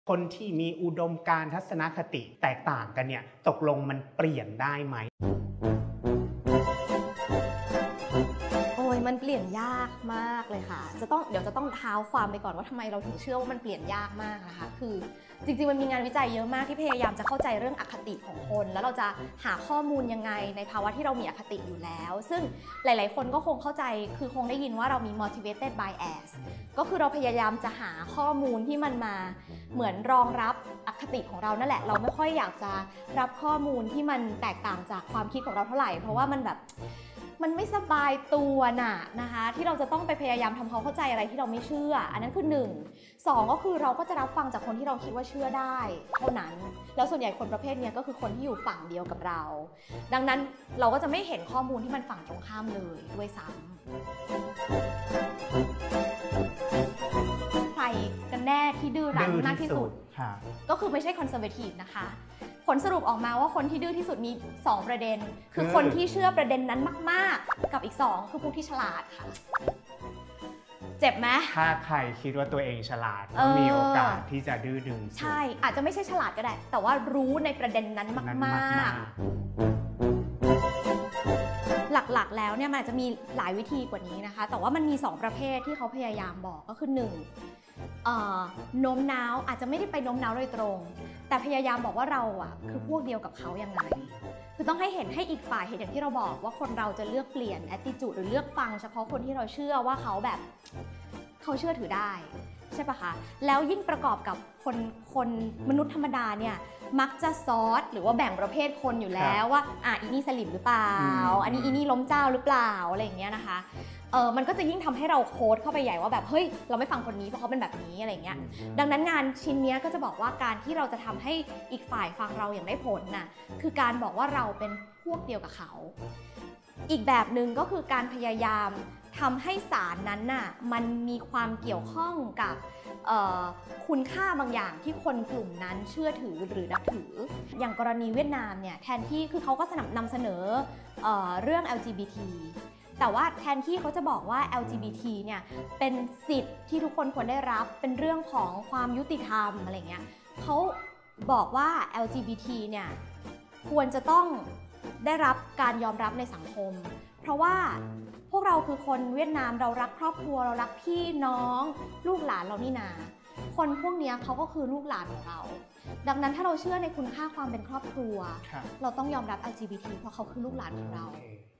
คนที่มีอุดมการณ์ทัศนคติแตกต่างกันเนี่ยตกลงมันเปลี่ยนได้ไหมโอ้ยมันเปลี่ยนยากมากเลยค่ะเดี๋ยวจะต้องเท้าความไปก่อนว่าทำไมเราถึงเชื่อว่ามันเปลี่ยนยากมากนะคะคือจริงๆมันมีงานวิจัยเยอะมากที่พยายามจะเข้าใจเรื่องอคติของคนแล้วเราจะหาข้อมูลยังไงในภาวะที่เรามีอคติอยู่แล้วซึ่งหลายๆคนก็คงเข้าใจคือคงได้ยินว่าเรามี motivated bias ก็คือเราพยายามจะหาข้อมูลที่มันมาเหมือนรองรับอคติของเรานั่นแหละเราไม่ค่อยอยากจะรับข้อมูลที่มันแตกต่างจากความคิดของเราเท่าไหร่เพราะว่ามันแบบมันไม่สบายตัวน่ะนะคะที่เราจะต้องไปพยายามทำความเข้าใจอะไรที่เราไม่เชื่ออันนั้นคือ1 2ก็คือเราก็จะรับฟังจากคนที่เราคิดว่าเชื่อได้เท่านั้นแล้วส่วนใหญ่คนประเภทนี้ก็คือคนที่อยู่ฝั่งเดียวกับเราดังนั้นเราก็จะไม่เห็นข้อมูลที่มันฝั่งตรงข้ามเลยด้วยซ้ำใครกันแน่ที่ดื้อรั้นมากที่สุดก็คือไม่ใช่คอนเซอร์เวทีฟนะคะผลสรุปออกมาว่าคนที่ดื้อที่สุดมี2ประเด็นคือคนที่เชื่อประเด็นนั้นมากๆกับอีก2คือพวกที่ฉลาดค่ะเจ็บไหมถ้าใครคิดว่าตัวเองฉลาดก็มีโอกาสที่จะดื้อดึงใช่อาจจะไม่ใช่ฉลาดก็ได้แต่ว่ารู้ในประเด็นนั้นมากๆหลักๆแล้วเนี่ยมันอาจจะมีหลายวิธีกว่านี้นะคะแต่ว่ามันมี2ประเภทที่เขาพยายามบอกก็คือ1โน้มน้าวอาจจะไม่ได้ไปโน้มน้าวโดยตรงแต่พยายามบอกว่าเราอ่ะคือพวกเดียวกับเขายังไงคือต้องให้เห็นให้อีกฝ่ายเห็นอย่างที่เราบอกว่าคนเราจะเลือกเปลี่ยน attitude หรือเลือกฟังเฉพาะคนที่เราเชื่อว่าเขาแบบเขาเชื่อถือได้ใช่ปะคะแล้วยิ่งประกอบกับคนมนุษย์ธรรมดาเนี่ยมักจะซอสหรือว่าแบ่งประเภทคนอยู่แล้วว่าอีนี่สลิมหรือเปล่าอันนี้อีนี่ล้มเจ้าหรือเปล่าอะไรอย่างเงี้ยนะคะมันก็จะยิ่งทำให้เราโค้ดเข้าไปใหญ่ว่าแบบเฮ้ยเราไม่ฟังคนนี้เพราะเขาเป็นแบบนี้อะไรเงี้ยดังนั้นงานชิ้นนี้ก็จะบอกว่าการที่เราจะทำให้อีกฝ่ายฟังเราอย่างได้ผลน่ะคือการบอกว่าเราเป็นพวกเดียวกับเขาอีกแบบหนึ่งก็คือการพยายามทำให้สารนั้นน่ะมันมีความเกี่ยวข้องกับคุณค่าบางอย่างที่คนกลุ่มนั้นเชื่อถือหรือนับถืออย่างกรณีเวียดนามเนี่ยแทนที่คือเขาก็นำเสนอเรื่อง LGBT แต่ว่าแทนที่เขาจะบอกว่า LGBT เนี่ยเป็นสิทธิ์ที่ทุกคนควรได้รับเป็นเรื่องของความยุติธรรมอะไรเงี้ยเขาบอกว่า LGBT เนี่ยควรจะต้องได้รับการยอมรับในสังคมเพราะว่าพวกเราคือคนเวียดนามเรารักครอบครัวเรารักพี่น้องลูกหลานเรานี่นาคนพวกนี้เขาก็คือลูกหลานของเราดังนั้นถ้าเราเชื่อในคุณค่าความเป็นครอบครัวเราต้องยอมรับ LGBT เพราะเขาคือลูกหลานของเรา